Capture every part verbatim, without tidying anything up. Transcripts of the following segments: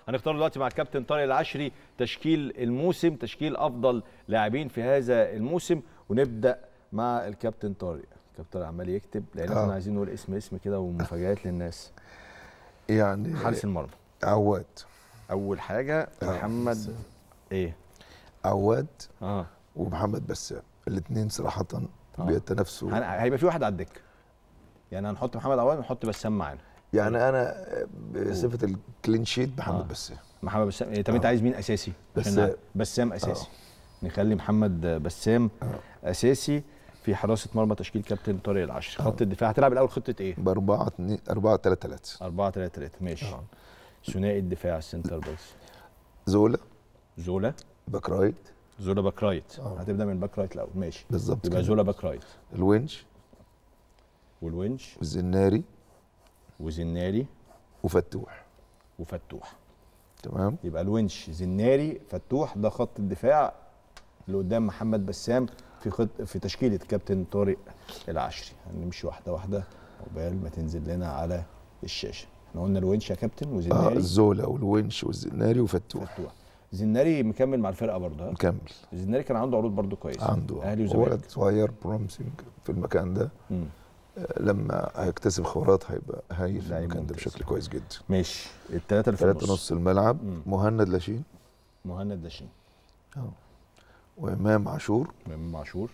هنختار دلوقتي مع الكابتن طارق العشري تشكيل الموسم، تشكيل افضل لاعبين في هذا الموسم، ونبدا مع الكابتن طارق. الكابتن طارق عمال يكتب لان احنا عايزين نقول اسم اسم كده ومفاجآت للناس. يعني حارس المرمى عواد اول حاجه. محمد ايه عواد اه ومحمد بسام، الاثنين صراحه آه. بيتنافسوا. هيبقى في واحد على الدكه، يعني هنحط محمد عواد ونحط بسام معانا. يعني انا بصفه الكلين شيت محمد آه. بسام. محمد بسام إيه؟ طب آه. انت عايز مين اساسي؟ بسام. بسام اساسي. آه. نخلي محمد بسام آه. اساسي في حراسه مرمى تشكيل كابتن طارق العشري. آه. خط الدفاع هتلعب الاول خطه ايه؟ ب أربعة اتنين أربعة تلاتة تلاتة أربعة تلاتة تلاتة ماشي. آه. ثنائي الدفاع السنتر باكس. زولا زولا باك رايت. زولا باك رايت. آه. هتبدا من باك رايت الاول ماشي بالظبط. يبقى زولا باك رايت. الونش والونش والزناري وزناري وفتوح وفتوح تمام. يبقى الونش زناري فتوح، ده خط الدفاع اللي قدام محمد بسام في خط في تشكيله كابتن طارق العشري. هنمشي واحده واحده عقبال ما تنزل لنا على الشاشه. احنا قلنا الونش يا كابتن وزناري. اه الزولا والونش والزناري وفتوح. فتوح. زناري مكمل مع الفرقه برضه. مكمل. زناري كان عنده عروض برضه كويسه. عنده اهلي وزمالك. ولد صغير بروميسنج في المكان ده. مم. لما هيكتسب خبرات هيبقى هايل في المكان ده بشكل كويس جدا. ماشي. الثلاثه اللي في النص. ثلاثه نص الملعب. مم. مهند لاشين. مهند لاشين. اه وامام عاشور. امام عاشور.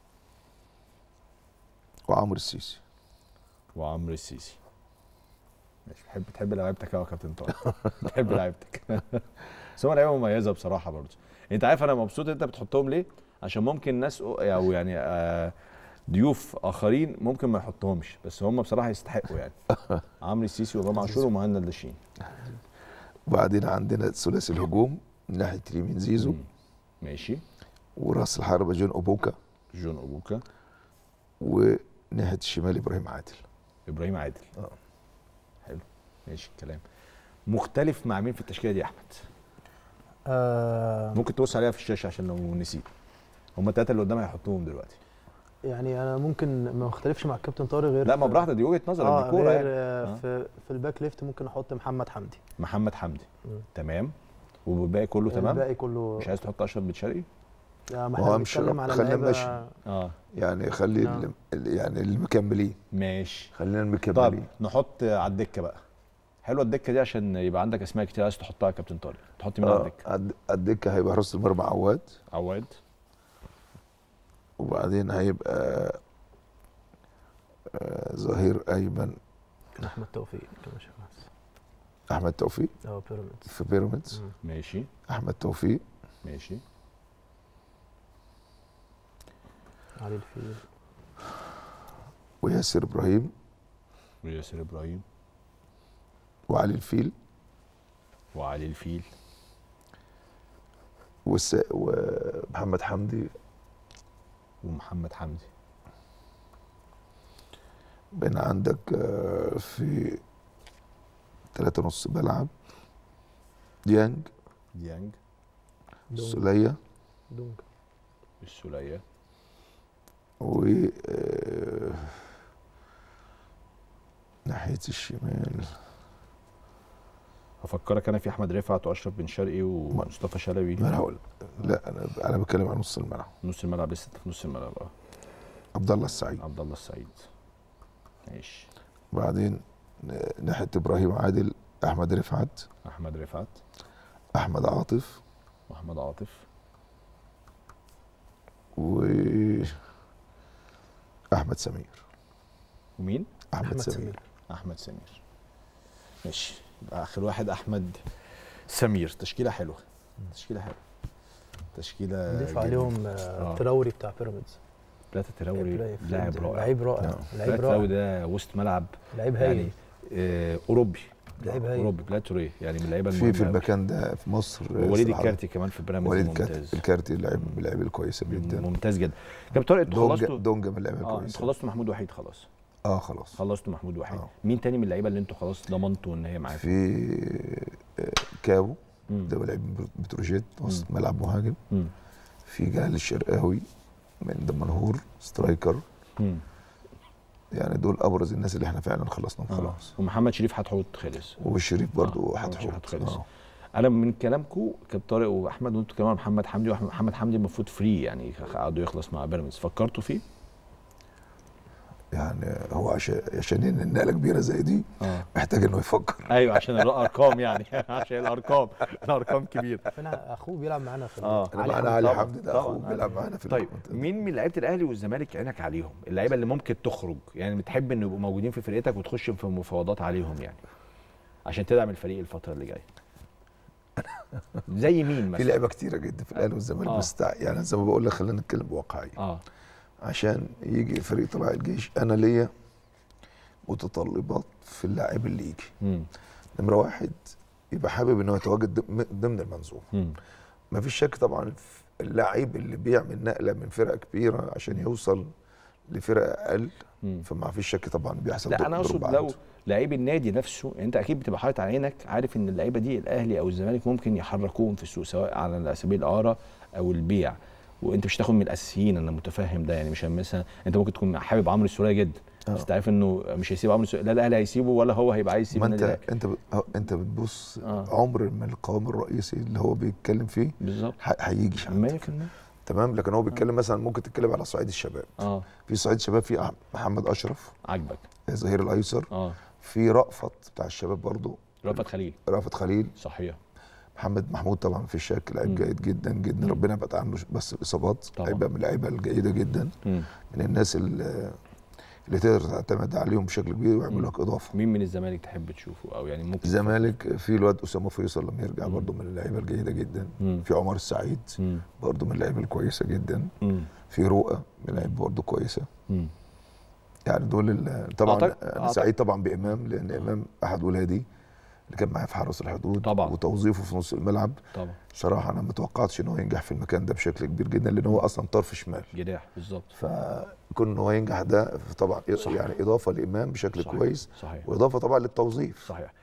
وعمرو السيسي. وعمرو السيسي. ماشي. بتحب تحب لعيبتك يا كابتن طارق. بتحب لعيبتك. بس هم لعيبه مميزه بصراحه برضه. انت عارف انا مبسوط انت بتحطهم ليه؟ عشان ممكن ناس او يعني آه ضيوف اخرين ممكن ما يحطهمش، بس هم بصراحه يستحقوا يعني. عمرو السيسي وامام عاشور ومهند لاشين. وبعدين عندنا ثلاثي الهجوم من ناحيه اليمين زيزو. مم. ماشي. وراس الحربه جون اوبوكا. جون اوبوكا. وناحيه الشمال ابراهيم عادل. ابراهيم عادل. اه حلو ماشي الكلام. مختلف مع مين في التشكيله دي يا احمد؟ آه ممكن تبص عليها في الشاشه عشان لو نسيت. هم الثلاثه اللي قدام هيحطوهم دلوقتي. يعني انا ممكن ما اختلفش مع الكابتن طارق غير لا ما براحتك، دي وجهه نظرك آه دي كوره يعني. آه في في الباك ليفت ممكن احط محمد حمدي. محمد حمدي. مم. تمام. والباقي كله تمام؟ الباقي كله. مش عايز تحط اشرف بن شرقي؟ لا ما احنا بنتكلم على خلينا اه يعني خلي آه. يعني المكملين. ماشي خلينا المكملين. طب نحط على الدكه بقى. حلوه الدكه دي عشان يبقى عندك اسماء كتير عايز تحطها يا كابتن طارق. تحط مين آه. على الدكه؟ الدكه هيبقى حراس المرمى عواد. عواد. وبعدين هيبقى آه ظهير ايمن احمد توفيق. احمد توفيق اه بيراميدز. في بيراميدز. ماشي. احمد توفيق. ماشي. علي الفيل. وياسر ابراهيم. وياسر ابراهيم. وعلي الفيل. وعلي الفيل. وس... ومحمد حمدي. ومحمد حمدي. بين عندك في ثلاثة نص ملعب ديانج. ديانج. السولية. دونج. السولية. و ناحية الشمال هفكرك انا في احمد رفعت واشرف بن شرقي ومصطفى شلبي. ما انا هقول لا انا انا بتكلم عن نص الملعب. نص الملعب لسه في نص الملعب اه. عبد الله السعيد. عبد الله السعيد. ماشي. وبعدين ناحية ابراهيم عادل احمد رفعت. احمد رفعت. احمد عاطف. واحمد عاطف. و احمد سمير. ومين؟ احمد, أحمد سمير. سمير. احمد سمير. ماشي. يبقى اخر واحد احمد سمير. تشكيله حلوه. تشكيله حلوه. تشكيله نضيف عليهم آه. تراوري بتاع بيراميدز. ثلاثه تراوري لاعب رائع. لعيب رائع. لعيب رائع. ده وسط ملعب لعيب هايل يعني آه اوروبي. لعيب هايل. اوروبي بلاتوري يعني من اللعيبه في في المكان ده في مصر. وليد الكارتي كمان في بيراميدز ممتاز. وليد الكارتي لعيب من اللعيبه الكويسه جدا. ممتاز جدا. كابتن طارق انتوا خلصتوا دونجا من اللعيبه الكويسه. اه انتوا خلصتوا محمود وحيد خلاص. اه خلاص خلصتوا محمود وحيد. آه. مين تاني من اللعيبه اللي انتوا خلاص ضمنتوا ان هي معاكم؟ في كاو ده لعيب بتروجيت وسط ملعب مهاجم. مم. في جهل الشرقاوي من دمنهور سترايكر. مم. يعني دول ابرز الناس اللي احنا فعلا خلصناهم خلاص. آه. ومحمد شريف حتحوت خلص. والشريف برضو آه. حتحوت خلص. آه. انا من كلامكم كابتن طارق واحمد وانتوا كمان محمد حمدي ومحمد حمدي المفروض فري يعني قعدوا يخلص مع بيراميدز، فكرتوا فيه؟ يعني هو عشان عشان النقله كبيره زي دي اه محتاج انه يفكر. ايوه عشان الارقام يعني عشان الارقام الارقام كبيره. فانا اخوه بيلعب معانا في اه انا علي معانا حمدي. علي طبعاً، حمدي ده طبعاً. اخوه بيلعب معانا في طيب المنتخب. مين من لعيبه الاهلي والزمالك عينك عليهم؟ اللعيبه اللي ممكن تخرج يعني بتحب انه يبقوا موجودين في فرقتك وتخش في مفاوضات عليهم يعني عشان تدعم الفريق الفتره اللي جايه. زي مين في مثلا؟ لعيبه كتيره جدا في الاهلي والزمالك آه. بس تع- يعني زي ما بقول لك خلينا نتكلم بواقعيه. اه عشان يجي فريق طلائع الجيش انا ليا متطلبات في اللاعب اللي يجي. امم نمره واحد يبقى حابب انه يتواجد ضم- ضمن المنظومه. امم ما فيش شك طبعا في اللاعب اللي بيعمل نقله من فرقه كبيره عشان يوصل لفرقه اقل، امم فما فيش شك طبعا بيحصل لا ضرب- انا ضرب اقصد عنده. لو لعيب النادي نفسه يعني انت اكيد بتبقى حاطط على عينك عارف ان اللعيبه دي الاهلي او الزمالك ممكن يحركوهم في السوق سواء على سبيل الاعاره او البيع، وانت مش تاخد من الاساسيين، انا متفهم ده يعني مش مثلا انت ممكن تكون حابب عمرو السوليه جدا آه. بس انت عارف انه مش هيسيب عمرو السوليه، لا الاهلي هيسيبه ولا هو هيبقى عايز يسيب ما النادي انت الاهلي. انت بت- اه انت بتبص آه. عمر ما القوام الرئيسي اللي هو بيتكلم فيه بالظبط ح- هيجي مية عندك. في المية. تمام، لكن هو بيتكلم مثلا ممكن تتكلم على صعيد الشباب. اه في صعيد الشباب في أح- محمد اشرف عاجبك ظهير الايسر، اه في رأفت بتاع الشباب برضو، رأفت خليل رأفت خليل، صحيح محمد محمود طبعا في الشك لعيب مم. جيد جدا جدا، مم. ربنا يبعد عنه بس الاصابات. طبعا. هيبقى من اللعيبه الجيده جدا، مم. من الناس اللي, اللي تقدر تعتمد عليهم بشكل كبير ويعمل مم. لك اضافه. مين من الزمالك تحب تشوفه او يعني ممكن الزمالك في الواد اسامه فيصل لما يرجع مم. برضه من اللعيبه الجيده جدا. مم. في عمر السعيد مم. برضه من اللعيبه الكويسه جدا. مم. في رؤى من اللعيبه برضه كويسه. مم. يعني دول ال- طبعا أعتقد- انا أعتقد- سعيد طبعا بامام، لان امام احد ولادي اللي كان معايا في حرس الحدود طبعا. وتوظيفه في نص الملعب. طبعا صراحه انا ما توقعتش ان هو ينجح في المكان ده بشكل كبير جدا، لان هو اصلا طرف شمال. جناح بالظبط فكون ان هو ينجح ده طبعا صحيح. يعني اضافه لامام بشكل صحيح. كويس، صحيح واضافه طبعا للتوظيف. صحيح